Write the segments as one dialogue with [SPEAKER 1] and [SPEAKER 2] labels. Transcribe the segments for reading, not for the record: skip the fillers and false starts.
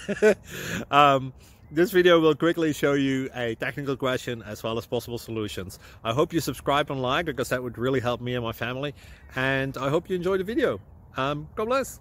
[SPEAKER 1] This video will quickly show you a technical question as well as possible solutions. I hope you subscribe and like, because that would really help me and my family. And I hope you enjoy the video. God bless.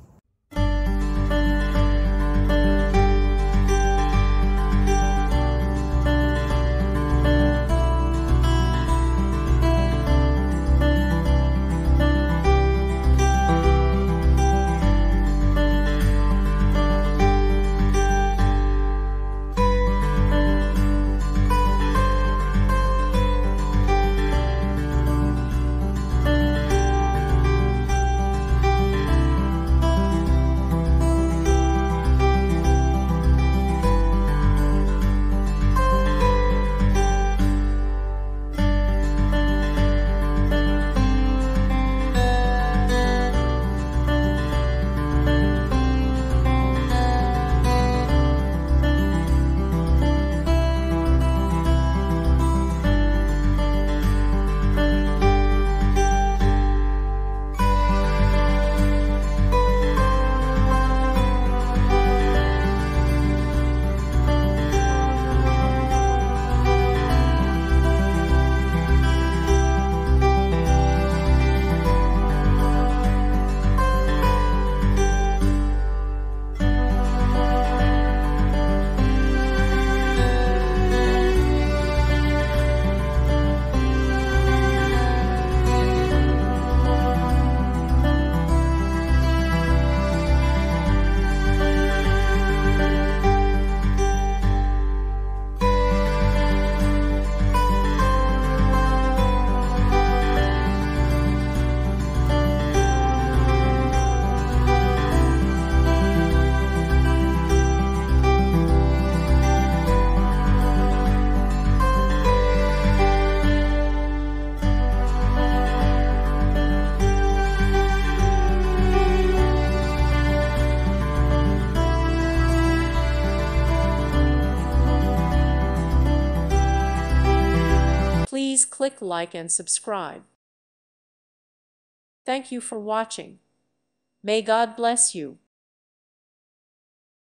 [SPEAKER 2] Please click like and subscribe. Thank you for watching. May God bless you.